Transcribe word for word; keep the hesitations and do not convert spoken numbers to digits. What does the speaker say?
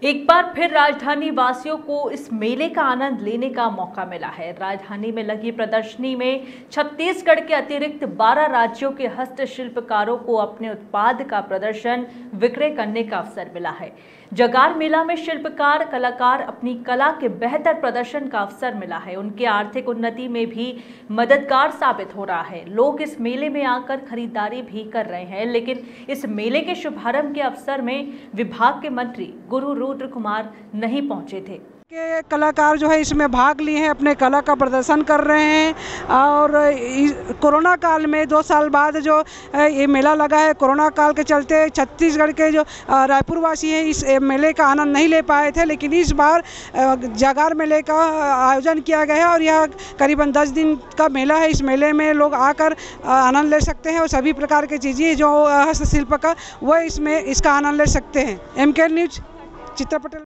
एक बार फिर राजधानी वासियों को इस मेले का आनंद लेने का मौका मिला है। राजधानी में लगी प्रदर्शनी में छत्तीसगढ़ के अतिरिक्त बारह राज्यों के हस्तशिल्पकारों को अपने उत्पाद का प्रदर्शन विक्रय करने का अवसर मिला है। जगार मेला में शिल्पकार कलाकार अपनी कला के बेहतर प्रदर्शन का अवसर मिला है। उनके आर्थिक उन्नति में भी मददगार साबित हो रहा है। लोग इस मेले में आकर खरीदारी भी कर रहे हैं, लेकिन इस मेले के शुभारंभ के अवसर में विभाग के मंत्री गुरु रुद्र कुमार नहीं पहुंचे थे। के कलाकार जो है इसमें भाग लिए हैं, अपने कला का प्रदर्शन कर रहे हैं। और कोरोना काल में दो साल बाद जो ये मेला लगा है, कोरोना काल के चलते छत्तीसगढ़ के जो रायपुर वासी हैं इस मेले का आनंद नहीं ले पाए थे, लेकिन इस बार जगार मेले का आयोजन किया गया है और यह करीबन दस दिन का मेला है। इस मेले में लोग आकर आनंद ले सकते हैं और सभी प्रकार की चीज़ें जो हस्तशिल्प का वो इसमें इसका आनंद ले सकते हैं। एम के न्यूज चित्र पटेल।